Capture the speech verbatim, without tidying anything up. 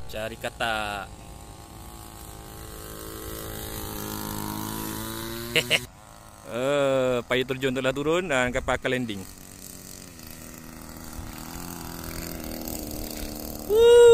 Cari kata. Uh, payung terjun telah turun dan kapal akan landing. Woo!